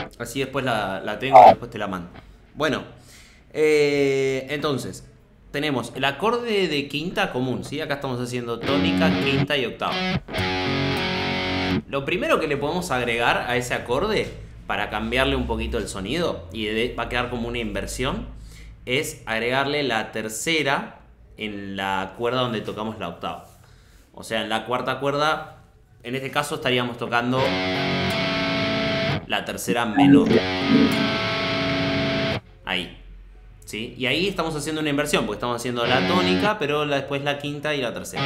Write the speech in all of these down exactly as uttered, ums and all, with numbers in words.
Así después la, la tengo y después te la mando. Bueno, eh, entonces, tenemos el acorde de quinta común, ¿sí? Acá estamos haciendo tónica, quinta y octava. Lo primero que le podemos agregar a ese acorde, para cambiarle un poquito el sonido, y de- va a quedar como una inversión, es agregarle la tercera en la cuerda donde tocamos la octava. O sea, en la cuarta cuerda, en este caso estaríamos tocando la tercera menor. Ahí. ¿Sí? Y ahí estamos haciendo una inversión, porque estamos haciendo la tónica, pero la- después la quinta y la tercera.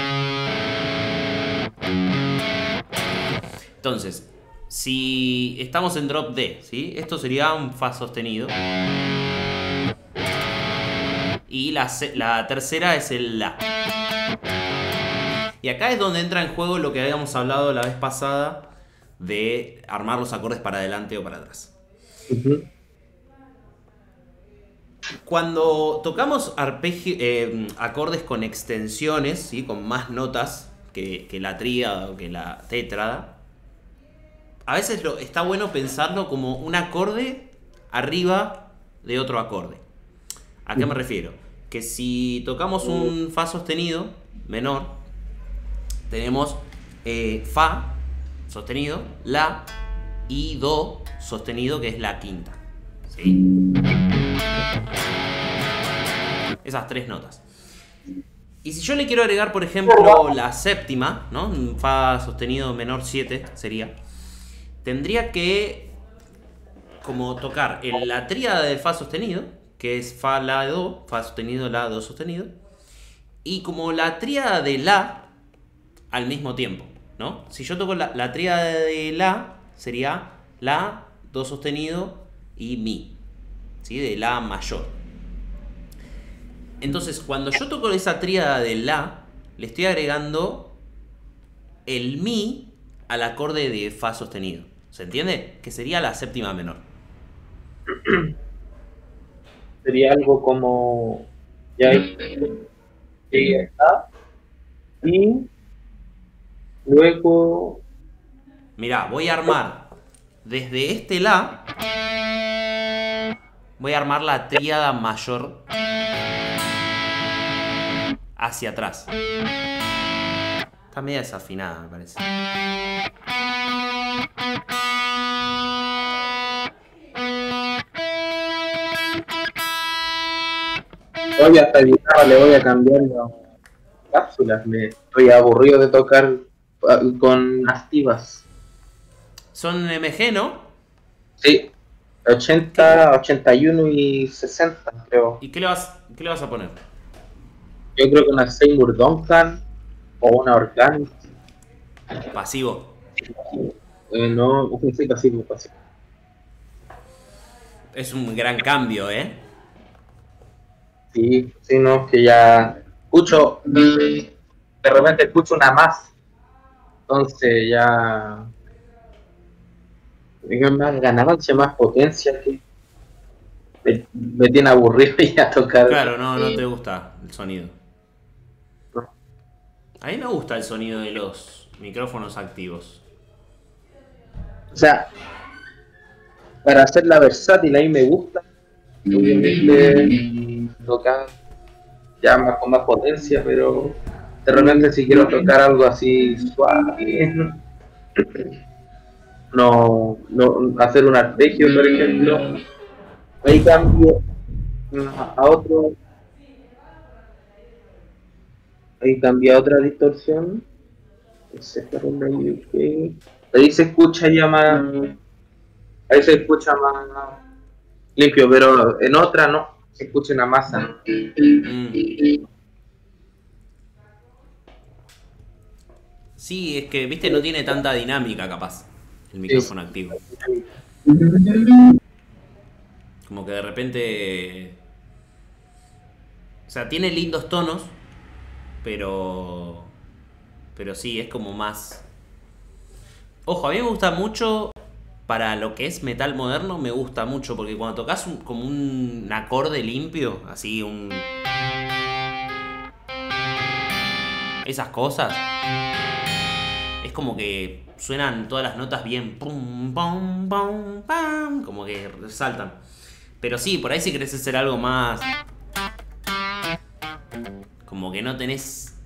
Entonces, si estamos en drop D, ¿sí? Esto sería un fa sostenido. Y la, se- la tercera es el la. Y acá es donde entra en juego lo que habíamos hablado la vez pasada de armar los acordes para adelante o para atrás. Ujú. Cuando tocamos arpegio- eh, acordes con extensiones, ¿sí? Con más notas que, que la tríada o que la tétrada, a veces lo, está bueno pensarlo como un acorde arriba de otro acorde. ¿A qué me refiero? Que si tocamos un fa sostenido menor, tenemos eh, fa sostenido, la y do sostenido, que es la quinta. ¿Sí? Esas tres notas. Y si yo le quiero agregar, por ejemplo, la séptima, ¿no? Un fa sostenido menor siete sería. Tendría que como tocar en la tríada de fa sostenido, que es fa, la, do, fa sostenido, la, do sostenido. Y como la tríada de la al mismo tiempo, ¿no? Si yo toco la, la tríada de la, sería la, do sostenido y mi, ¿sí? De la mayor. Entonces, cuando yo toco esa tríada de la, le estoy agregando el mi al acorde de fa sostenido. ¿Se entiende? Que sería la séptima menor. Sería algo como, ya llegué acá y luego, Mirá, voy a armar desde este la, voy a armar la tríada mayor hacia atrás. Está media desafinada, me parece. oye, hasta guitarra le voy a cambiar las cápsulas, me estoy aburrido de tocar ah, con activas. Son M G, ¿no? Sí, ¿Qué- ochenta, ochenta y uno y sesenta, creo. ¿Y qué le vas, qué le vas a poner? Yo creo que una Seymour Duncan o una Organic. Pasivo. Eh, no, sí, pasivo, pasivo. Es un gran cambio, ¿eh? Sí, sí, no, que ya escucho, de repente escucho una más, entonces ya es más ganancia, más potencia, que me, me tiene aburrido ya tocar. Claro, no, no te gusta el sonido. A mí me gusta el sonido de los micrófonos activos. O sea, para hacerla versátil, a mí me gusta, obviamente, tocar ya más con más potencia, pero de repente si quiero tocar algo así suave, no, no hacer un arpegio, por ejemplo, ahí cambio a, a otro, ahí cambia a otra distorsión, ese está con la U K. Ahí se escucha ya más, ahí se escucha más limpio, pero en otra no, se escucha una masa. Mm. Sí, es que, viste, no tiene tanta dinámica capaz el Sí, sí. micrófono activo. Como que de repente... O sea, tiene lindos tonos, pero... Pero sí, es como más... Ojo, a mí me gusta mucho, para lo que es metal moderno, me gusta mucho, porque cuando tocas un- como un acorde limpio, así, un... Esas cosas, es como que suenan todas las notas bien, pum, pum, pum, pam, como que saltan. Pero sí, por ahí si querés hacer algo más, como que no tenés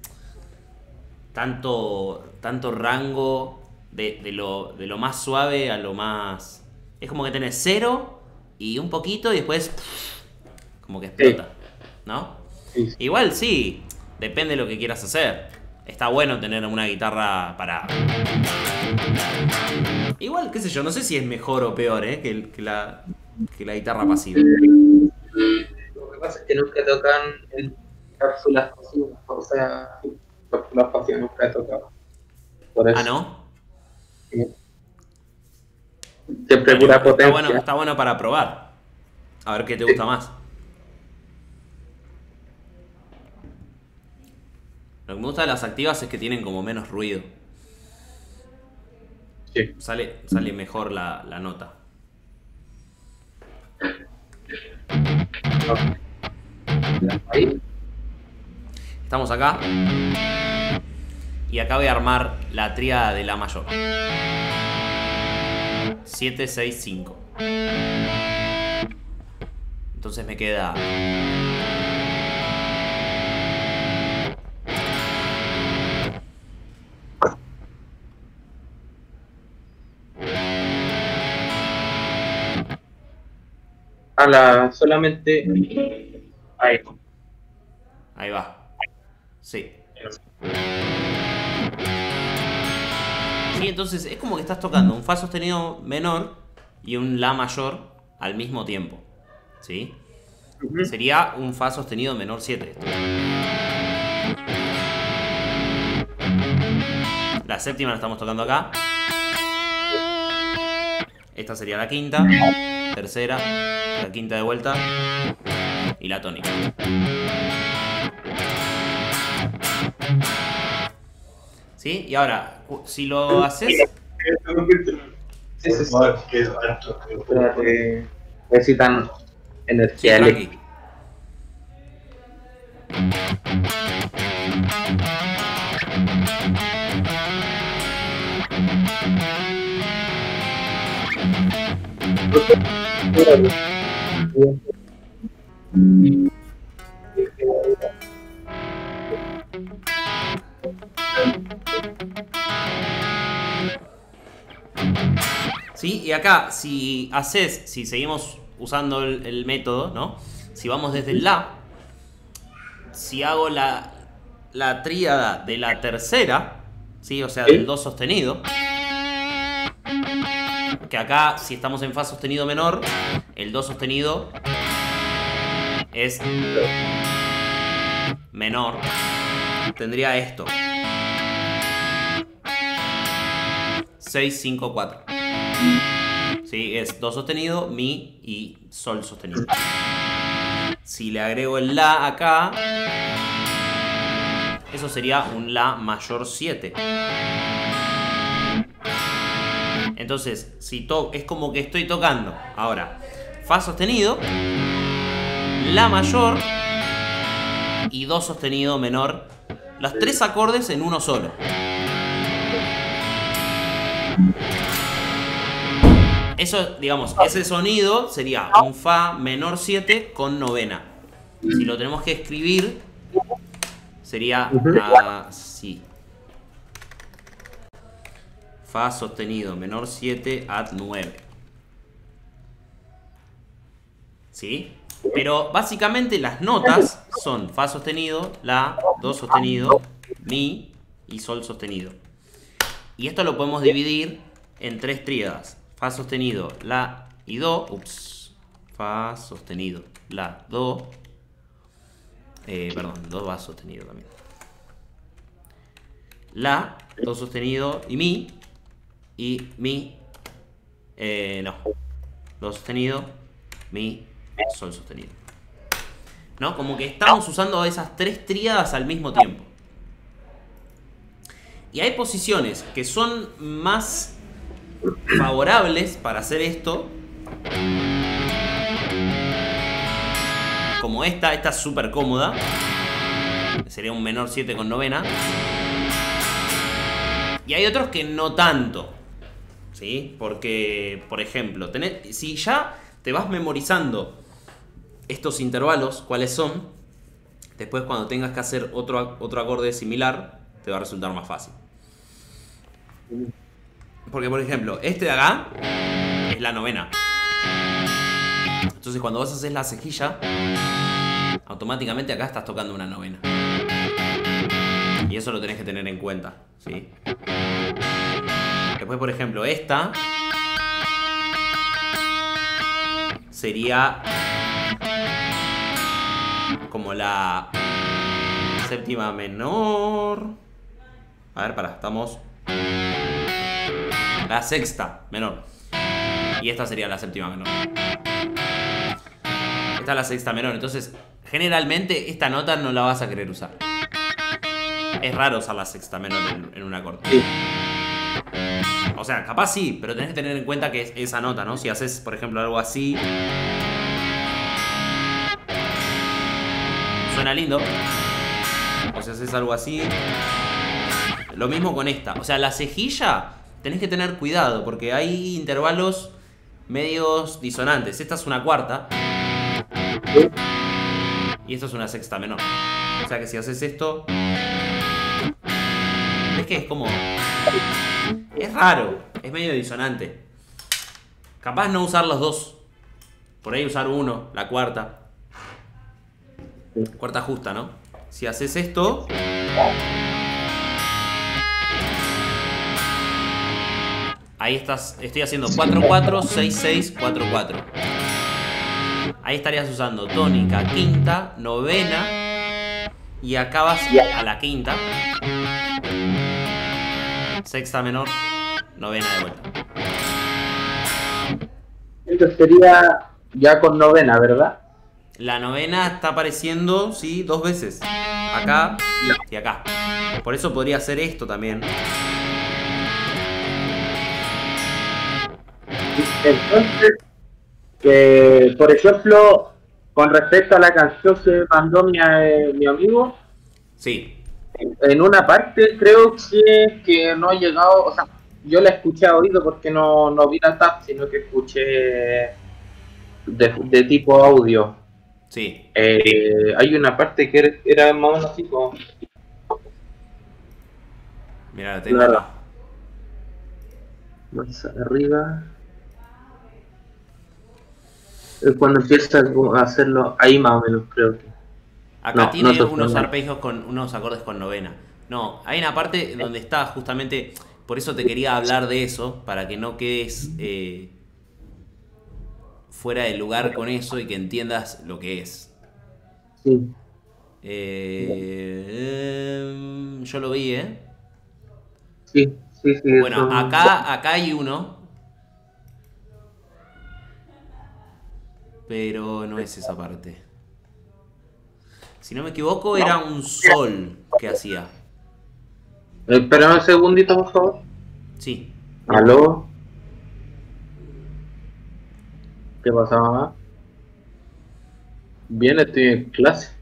tanto, tanto rango de, de, lo, de lo más suave a lo más... Es como que tenés cero y un poquito y después como que explota, ¿no? Sí. Igual sí, depende de lo que quieras hacer. Está bueno tener una guitarra para... Igual, qué sé yo, no sé si es mejor o peor, ¿eh? Que, que, la, que la guitarra pasiva. Lo que pasa es que nunca tocan en cápsulas pasivas, o sea, cápsulas pasivas nunca he tocado. Por eso. Ah, ¿no? Sí. Siempre Bueno, pura está potencia. bueno, está bueno para probar. A ver qué te gusta más. Lo que me gusta de las activas es que tienen como menos ruido. Sí. Sale, sale mejor la, la nota. Ahí. Estamos acá. Y acá voy a armar la tríada de la mayor. siete, seis, cinco. Entonces me queda... A la solamente. Ahí. Ahí va. Sí. Sí, entonces es como que estás tocando un fa sostenido menor y un la mayor al mismo tiempo. ¿Sí? Uh-huh. Sería un fa sostenido menor siete. La séptima la estamos tocando acá. Esta sería la quinta. Tercera. La quinta de vuelta. Y la tónica. ¿Sí? Y ahora, si lo haces... Sí, sí, sí. Espérate, necesitan Sí, energía tranqui. eléctrica. ¿Sí? Y acá, si haces, si seguimos usando el, el método, ¿no? Si vamos desde el la, si hago la, la tríada de la tercera, ¿sí? O sea, del do sostenido, que acá, si estamos en fa sostenido menor, el do sostenido es menor, tendría esto. seis, cinco, cuatro. ¿Sí? Es do sostenido, mi y sol sostenido. Si le agrego el la acá, eso sería un la mayor siete. Entonces, si to es como que estoy tocando ahora fa sostenido, la mayor y do sostenido menor, los tres acordes en uno solo. Eso, digamos, ese sonido sería un fa menor siete con novena. Si lo tenemos que escribir, sería así. Fa sostenido menor siete add nueve. ¿Sí? Pero básicamente las notas son fa sostenido, la, do sostenido, mi y sol sostenido. Y esto lo podemos dividir en tres tríadas. Fa sostenido, la y do. Ups. Fa sostenido, la, do. Eh, perdón, do va sostenido también. La, do sostenido y mi. Y mi. Eh, no. Do sostenido, mi, sol sostenido. ¿No? Como que estamos usando esas tres tríadas al mismo tiempo. Y hay posiciones que son más favorables para hacer esto, como esta. Esta es súper cómoda, sería un menor siete con novena. Y hay otros que no tanto, ¿sí? Porque, por ejemplo, tenés, si ya te vas memorizando estos intervalos, cuáles son, después cuando tengas que hacer otro, otro acorde similar, te va a resultar más fácil. Porque, por ejemplo, este de acá es la novena. Entonces, cuando vos haces la cejilla, automáticamente acá estás tocando una novena. Y eso lo tenés que tener en cuenta, ¿sí? Después, por ejemplo, esta sería como la séptima menor. A ver, pará, estamos... La sexta menor. Y esta sería la séptima menor. Esta es la sexta menor. Entonces, generalmente esta nota no la vas a querer usar. Es raro usar la sexta menor en, en un acorde. Sí. O sea, capaz sí, pero tenés que tener en cuenta que es esa nota, ¿no? Si haces, por ejemplo, algo así, suena lindo. O si haces algo así. Lo mismo con esta. O sea, la cejilla tenés que tener cuidado porque hay intervalos medios disonantes. Esta es una cuarta. Y esto es una sexta menor. O sea que si haces esto... Es que es como... Es raro. Es medio disonante. Capaz no usar los dos. Por ahí usar uno, la cuarta. Cuarta justa, ¿no? Si haces esto... Ahí estás, estoy haciendo cuatro cuatro, seis seis, cuatro cuatro. Ahí estarías usando tónica, quinta, novena. Y acá vas a la quinta. Sexta menor, novena de vuelta. Esto sería ya con novena, ¿verdad? La novena está apareciendo, sí, dos veces. Acá y acá. Por eso podría hacer esto también. Entonces, que, por ejemplo, con respecto a la canción que mandó mi, eh, mi amigo, Sí. en una parte creo que, que no ha llegado, o sea, yo la escuché a oído porque no, no vi la tab, sino que escuché de, de tipo audio. Sí. Eh, hay una parte que era, era más o menos así como... Mira, la tengo Claro. acá. Más arriba. Es cuando empieza a hacerlo, ahí más o menos creo que. Acá No, tiene no unos no. arpegios con unos acordes con novena. No, hay una parte donde está justamente. Por eso te quería hablar de eso, para que no quedes eh, fuera de lugar con eso y que entiendas lo que es. Sí. Eh, eh, yo lo vi, ¿eh? Sí, sí, sí. Bueno, son- acá, acá hay uno. Pero no es esa parte. Si no me equivoco, era un sol que hacía. Eh, Espera un segundito, por favor. Sí. ¿Aló? ¿Qué pasa, mamá? Bien, estoy en clase.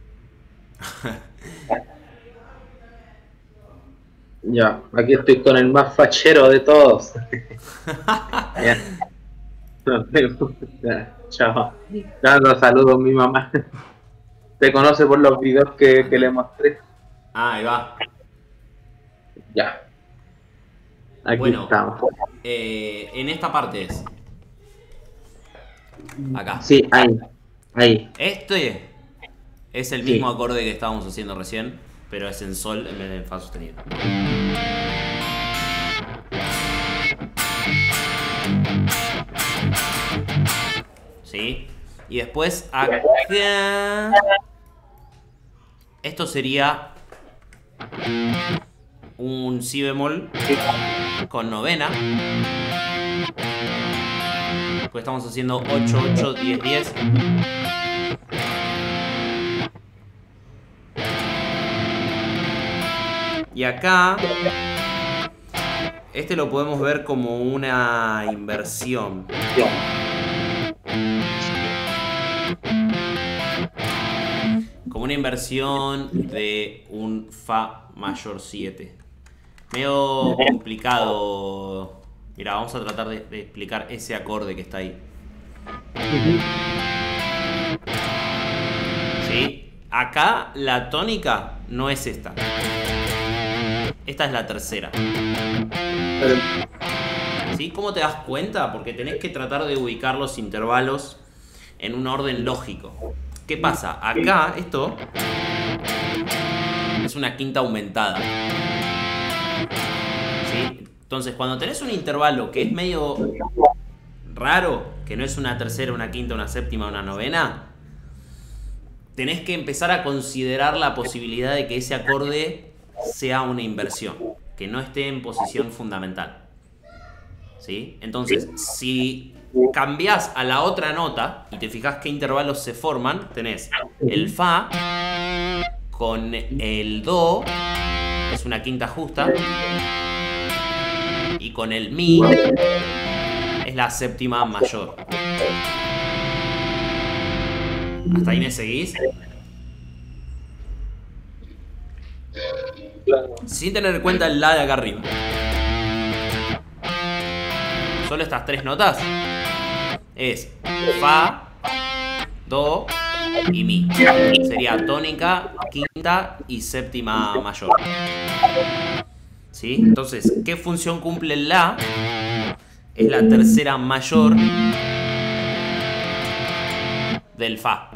Ya, aquí estoy con el más fachero de todos. Ya. Ya, chao. Dando saludos a mi mamá. Te conoce por los videos que, que le mostré. Ah, ahí va. Ya. Aquí Bueno. estamos. Eh, en esta parte es. Acá. Sí, ahí. Ahí. Este es el Sí. mismo acorde que estábamos haciendo recién, pero es en sol en vez de en fa sostenido. ¿Sí? Y después acá... Esto sería un si bemol con novena. Pues estamos haciendo ocho, ocho, diez, diez. Y acá, este lo podemos ver como una inversión. Como una inversión de un fa mayor siete. Medio complicado. Mira, vamos a tratar de, de explicar ese acorde que está ahí. ¿Sí? Acá la tónica no es esta. Esta es la tercera. ¿Sí? ¿Cómo te das cuenta? Porque tenés que tratar de ubicar los intervalos en un orden lógico. ¿Qué pasa? Acá esto es una quinta aumentada. ¿Sí? Entonces, cuando tenés un intervalo que es medio raro, que no es una tercera, una quinta, una séptima, una novena, tenés que empezar a considerar la posibilidad de que ese acorde sea una inversión, que no esté en posición fundamental. ¿Sí? Entonces, si cambiás a la otra nota y te fijas qué intervalos se forman, tenés el Fa con el Do, es una quinta justa, y con el Mi es la séptima mayor. ¿Hasta ahí me seguís? Sin tener en cuenta el La de acá arriba. Solo estas tres notas es Fa, Do y Mi. Sería tónica, quinta y séptima mayor. ¿Sí? Entonces, ¿qué función cumple el La? Es la tercera mayor del Fa.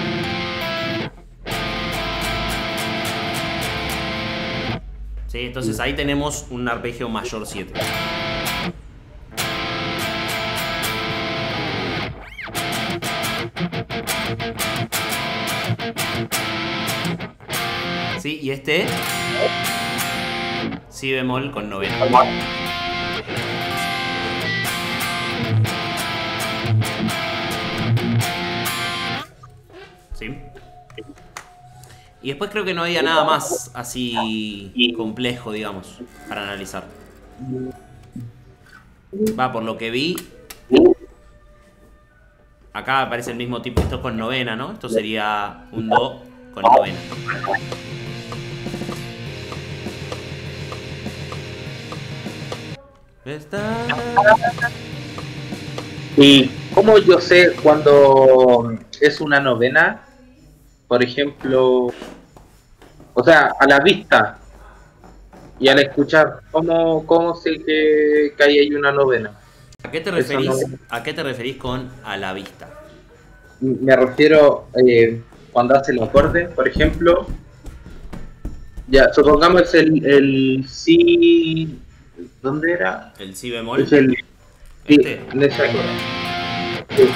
¿Sí? Entonces ahí tenemos un arpegio mayor siete. ¿Sí? Y este Si bemol con novena. ¿Sí? Y después creo que no había nada más así complejo, digamos, para analizar. Va, por lo que vi, acá aparece el mismo tipo. Esto es con novena, ¿no? Esto sería un Do con novena. ¿Y cómo yo sé cuando es una novena? Por ejemplo, o sea, a la vista y al escuchar, ¿cómo, cómo sé que, que ahí hay una novena? ¿A qué te referís, no... ¿A qué te referís con a la vista? Me refiero eh, cuando hace el acorde, por ejemplo. Ya, supongamos el, el Si... ¿Dónde era? El Si bemol. Es el, este. Sí, en ese acorde. Sí.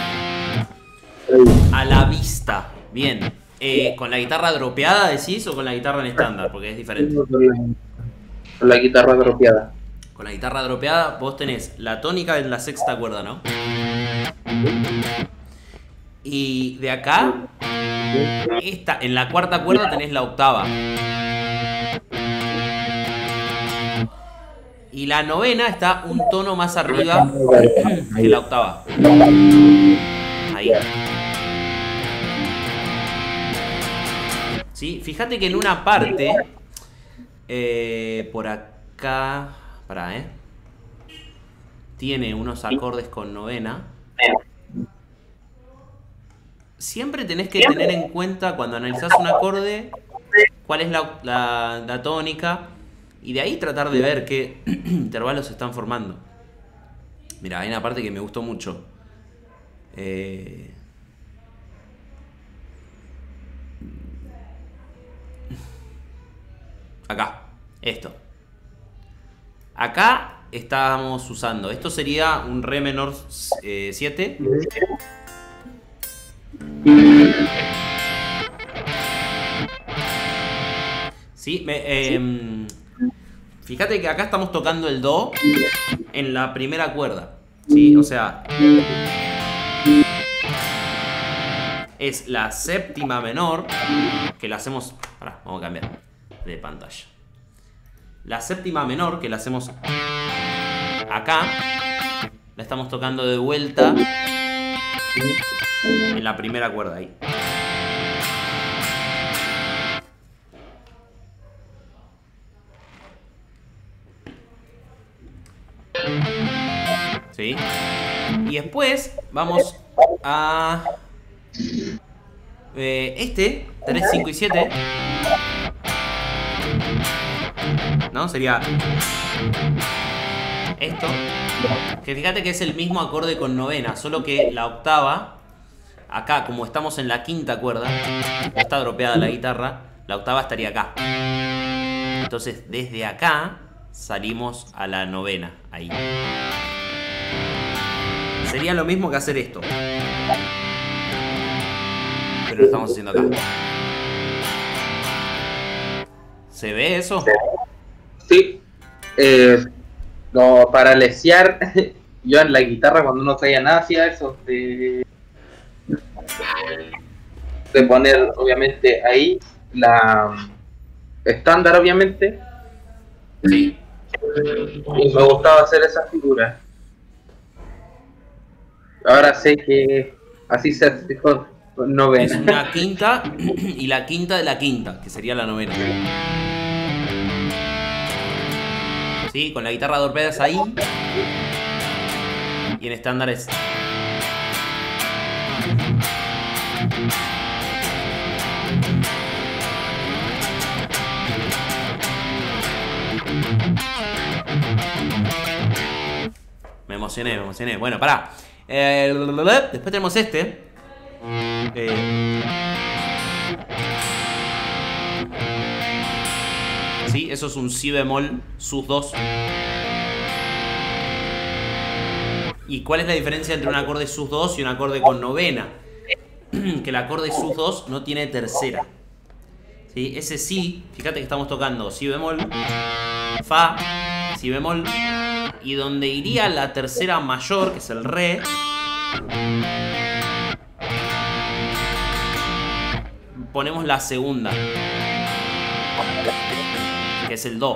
A la vista. Bien. Eh, ¿Con la guitarra dropeada decís o con la guitarra en estándar? Porque es diferente. Con la, con la guitarra dropeada. Con la guitarra dropeada vos tenés la tónica en la sexta cuerda, ¿no? Y de acá, esta, en la cuarta cuerda tenés la octava. Y la novena está un tono más arriba que la octava. Ahí. ¿Sí? Fíjate que en una parte, eh, por acá, pará, ¿eh? Tiene unos acordes con novena. Siempre tenés que tener en cuenta cuando analizás un acorde cuál es la, la, la tónica y de ahí tratar de ver qué intervalos se están formando. Mira, hay una parte que me gustó mucho. Eh... Acá, esto. Acá estamos usando, esto sería un Re menor eh, siete. Sí, me, eh, fíjate que acá estamos tocando el Do en la primera cuerda. Sí, o sea, es la séptima menor que la hacemos. Pará, vamos a cambiar de pantalla. La séptima menor que la hacemos acá, la estamos tocando de vuelta en la primera cuerda ahí. ¿Sí? Y después vamos a... Eh, este, tres, cinco y siete. ¿No? Sería... esto. Que fíjate que es el mismo acorde con novena, solo que la octava... Acá, como estamos en la quinta cuerda, no está dropeada la guitarra, la octava estaría acá. Entonces, desde acá salimos a la novena, ahí. Sería lo mismo que hacer esto. Pero lo estamos haciendo acá. ¿Se ve eso? Sí. Eh, no, para lesear, yo en la guitarra cuando no sabía nada hacía eso. De, de poner, obviamente, ahí la estándar, obviamente. Sí. Y me gustaba hacer esa figura. Ahora sé que así se hace con novena. Es una quinta y la quinta de la quinta, que sería la novena. Sí, con la guitarra dorpeda es ahí. Y en estándar es... Me emocioné, me emocioné. Bueno, pará. Eh, después tenemos este. Eh, sí, eso es un si bemol sus dos. ¿Y cuál es la diferencia entre un acorde sus dos y un acorde con novena? Que el acorde sus dos no tiene tercera. ¿Sí? Ese sí, fíjate que estamos tocando si bemol, fa, si bemol, y donde iría la tercera mayor, que es el re, ponemos la segunda, que es el do.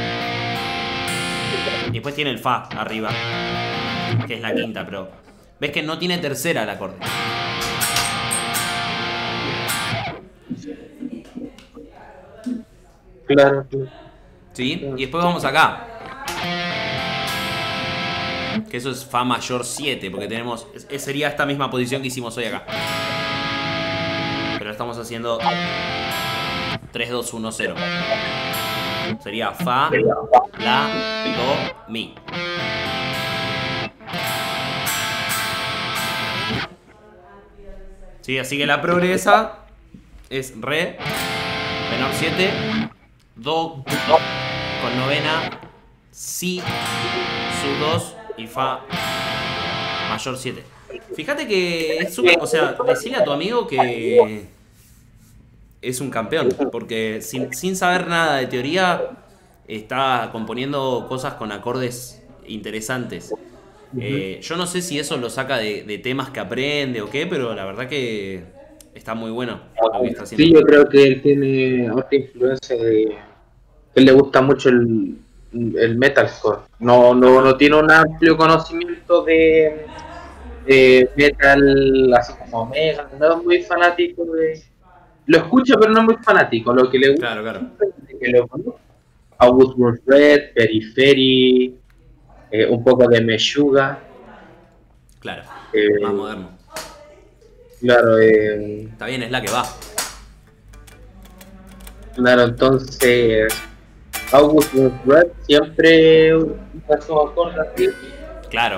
Y después tiene el fa arriba, que es la quinta, pero ves que no tiene tercera el acorde. Claro. ¿Sí? Y después vamos acá. Que eso es fa mayor siete, porque tenemos... es- sería esta misma posición que hicimos hoy acá. Pero estamos haciendo tres, dos, uno, cero. Sería fa, la, do, mi. Sí, así que la progresa es re, menor siete, do con novena, si, su dos y fa mayor siete. Fíjate que es súper, o sea, decirle a tu amigo que es un campeón, porque sin, sin saber nada de teoría está componiendo cosas con acordes interesantes. Eh, yo no sé si eso lo saca de, de temas que aprende o qué, pero la verdad que está muy bueno lo que está haciendo. Sí, yo creo que él tiene otra influencia de... Él le gusta mucho el, el metalcore. No, no, no tiene un amplio conocimiento de, de metal así como mega. No es muy fanático de... Lo escucha, pero no es muy fanático. Lo que le gusta Claro, claro. es que lo conozca. August Burns Red, Periphery, eh, un poco de Meshuggah. Claro, Eh, más moderno. Claro, eh, Está bien, es la que va. claro, entonces August Burns Red siempre pasó con así. Claro.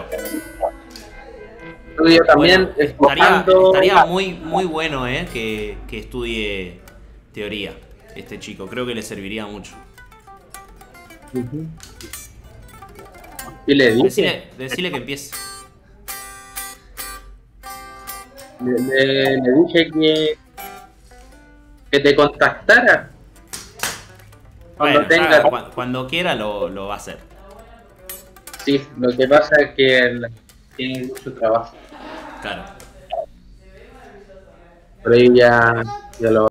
Yo también Bueno, estaría, escuchando- estaría muy, muy bueno eh, que, que estudie teoría este chico. Creo que le serviría mucho. Ujú. Y le dije, Decile, decile que empiece. le, le- le dije que, que te contactara cuando Bueno, tenga. ya, cu- cuando quiera lo, lo va a hacer. Sí, lo que pasa es que él tiene mucho trabajo, Claro. pero ahí ya, ya lo